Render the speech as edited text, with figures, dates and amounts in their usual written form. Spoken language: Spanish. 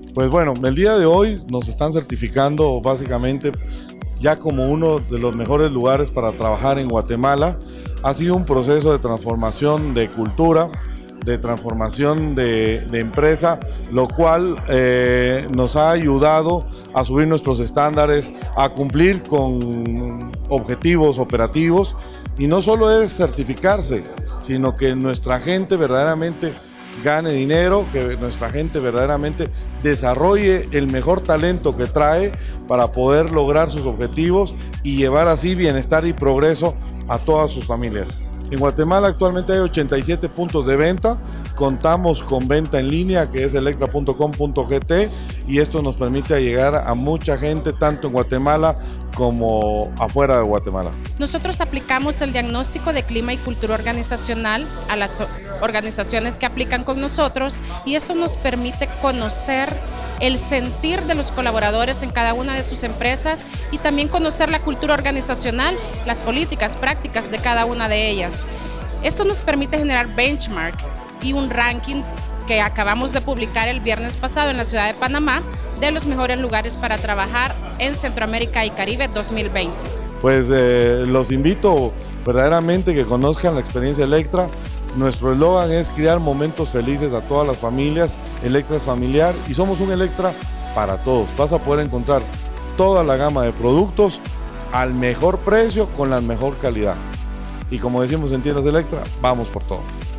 Pues bueno, el día de hoy nos están certificando básicamente ya como uno de los mejores lugares para trabajar en Guatemala. Ha sido un proceso de transformación de cultura, de transformación de empresa, lo cual nos ha ayudado a subir nuestros estándares, a cumplir con objetivos operativos, y no solo es certificarse, sino que nuestra gente verdaderamente gane dinero, que nuestra gente verdaderamente desarrolle el mejor talento que trae para poder lograr sus objetivos y llevar así bienestar y progreso a todas sus familias. En Guatemala actualmente hay 87 puntos de venta, contamos con venta en línea que es electra.com.gt, y esto nos permite llegar a mucha gente tanto en Guatemala como afuera de Guatemala. Nosotros aplicamos el diagnóstico de clima y cultura organizacional a las organizaciones que aplican con nosotros, y esto nos permite conocer el sentir de los colaboradores en cada una de sus empresas y también conocer la cultura organizacional, las políticas, prácticas de cada una de ellas. Esto nos permite generar benchmark y un ranking que acabamos de publicar el viernes pasado en la ciudad de Panamá de los mejores lugares para trabajar en Centroamérica y Caribe 2020. Pues los invito verdaderamente que conozcan la experiencia Electra. Nuestro eslogan es crear momentos felices a todas las familias. Electra es familiar y somos un Electra para todos. Vas a poder encontrar toda la gama de productos al mejor precio con la mejor calidad. Y como decimos en Tiendas Electra, vamos por todo.